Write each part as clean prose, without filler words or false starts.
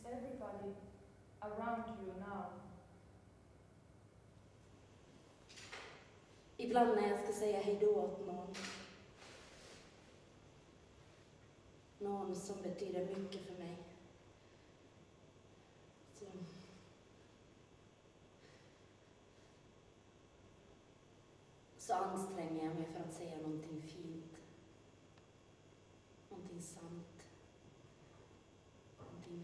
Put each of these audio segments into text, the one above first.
everybody around you now? Ibland när jag ska säga hej då åt någon. Någon som betyder mycket för mig. Så anstränger jag mig för att säga någonting fint. Någonting sant. Någonting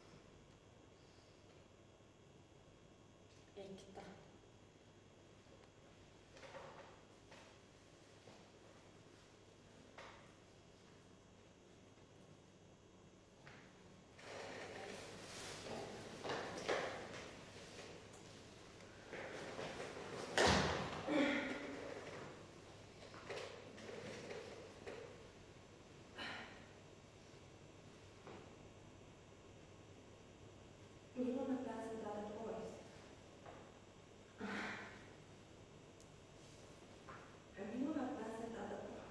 äkta. Milloin pääset täältä pois? Milloin pääset täältä pois?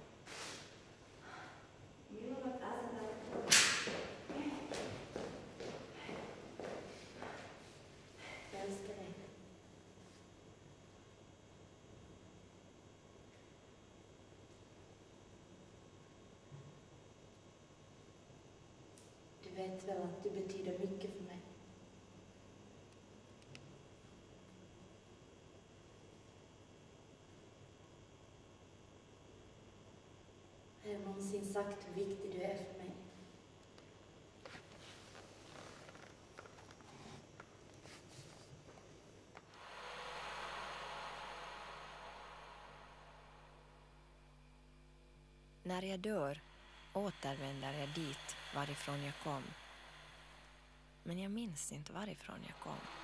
Milloin pääset täältä pois? Jag älskar dig. Du vet väl att du betyder mycket för mig. Har jag någonsin sagt hur viktig du är för mig? När jag dör återvänder jag dit varifrån jag kom. Men jag minns inte varifrån jag kom.